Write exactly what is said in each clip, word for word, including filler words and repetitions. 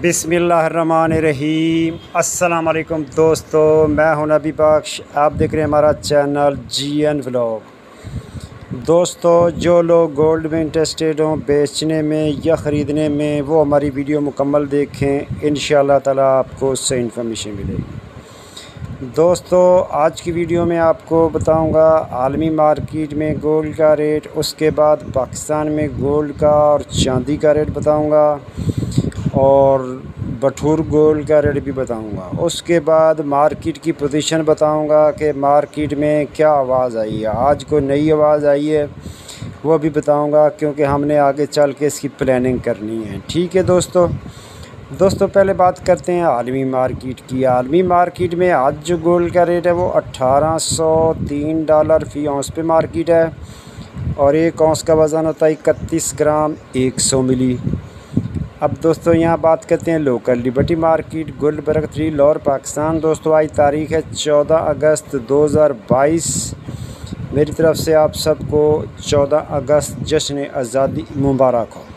बिस्मिल्लाहिर्रहमानिर्रहीम। अस्सलाम वालेकुम दोस्तों, मैं हूं नबी बख्श। आप देख रहे हैं हमारा चैनल जी एन व्लॉग। दोस्तों, जो लोग गोल्ड में इंटरेस्टेड हों बेचने में या ख़रीदने में, वो हमारी वीडियो मुकम्मल देखें। इंशाअल्लाह ताला आपको उससे इन्फॉर्मेशन मिलेगी। दोस्तों, आज की वीडियो में आपको बताऊंगा आलमी मार्केट में गोल्ड का रेट, उसके बाद पाकिस्तान में गोल्ड का और चांदी का रेट बताऊंगा, और बठूर गोल्ड का रेट भी बताऊंगा। उसके बाद मार्केट की पोजीशन बताऊंगा कि मार्केट में क्या आवाज़ आई है, आज कोई नई आवाज़ आई है वो भी बताऊंगा, क्योंकि हमने आगे चल के इसकी प्लानिंग करनी है। ठीक है दोस्तों दोस्तों पहले बात करते हैं आलमी मार्केट की। आलमी मार्केट में आज जो गोल्ड का रेट है वो अट्ठारह सौ तीन डॉलर फ़ी औंस पे मार्केट है, और एक औंस का वज़न होता है इकतीस ग्राम एक सौ मिली। अब दोस्तों यहाँ बात करते हैं local liberty market Gulberg three Lahore Pakistan. दोस्तों आज तारीख़ है चौदह अगस्त दो हज़ार बाईस। मेरी तरफ़ से आप सबको चौदह अगस्त जश्न आज़ादी मुबारक हो।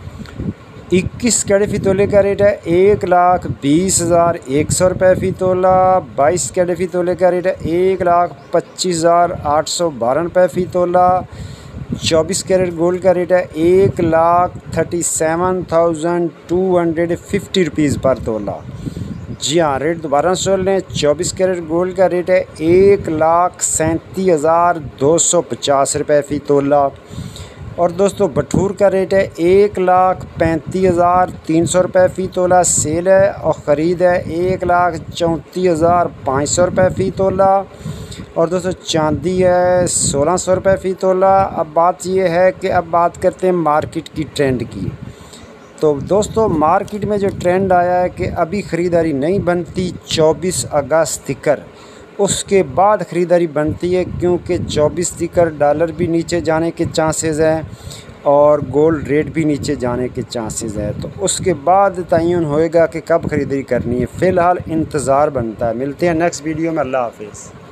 इक्कीस कैरेट फ़ी तोले का रेट है एक लाख बीस हज़ार एक सौ रुपये फ़ी तोला। बाईस कैरेट फ़ी तोले का रेट है एक लाख पच्चीस हज़ार आठ सौ बारह रुपये फ़ी तोला। चौबीस कैरेट गोल्ड का रेट है एक lakh thirty seven thousand two hundred fifty rupees पर तोला। जी हाँ, रेट दोबारा सुन लें। चौबीस कैरेट गोल्ड का रेट है एक लाख सैंतीस हज़ार दो सौ पचास रुपये फ़ी तोला। और दोस्तों बठूर का रेट है एक लाख पैंतीस हज़ार तीन सौ रुपये फ़ी तोला सेल है, और ख़रीद है एक लाख चौंतीस हज़ार पाँच सौ रुपये फ़ी तोला। और दोस्तों चांदी है सोलह सौ रुपये फ़ी तोला। अब बात यह है कि अब बात करते हैं मार्केट की ट्रेंड की। तो दोस्तों मार्केट में जो ट्रेंड आया है कि अभी ख़रीदारी नहीं बनती चौबीस अगस्त तिकर, उसके बाद ख़रीदारी बनती है, क्योंकि चौबीस तिकर डॉलर भी नीचे जाने के चांसेस हैं और गोल्ड रेट भी नीचे जाने के चांसेस है। तो उसके बाद तयन होएगा कि कब ख़रीदारी करनी है। फ़िलहाल इंतज़ार बनता है। मिलते हैं नेक्स्ट वीडियो में। अल्लाह हाफ़िज़।